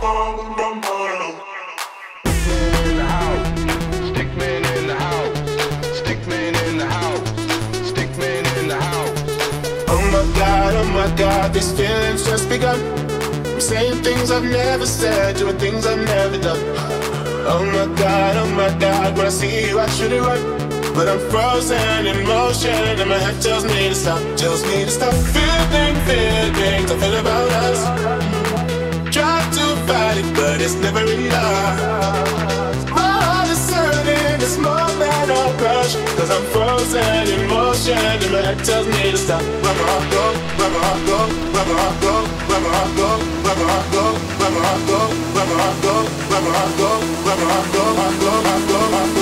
Oh my God, these feelings just begun. I'm saying things I've never said, doing things I've never done. Oh my God, when I see you I should run, but I'm frozen in motion and my head tells me to stop, tells me to stop. Feelings I feel about us. Try to fight it, but it's never enough. My heart is hurting, it's more than a rush, cause I'm frozen in motion and my head tells me to stop. Where my heart go, where my heart go, where my heart go, where my heart go, where my heart go, where my heart go, where my heart go, where my heart go, where my heart go, heart go, heart go, heart go.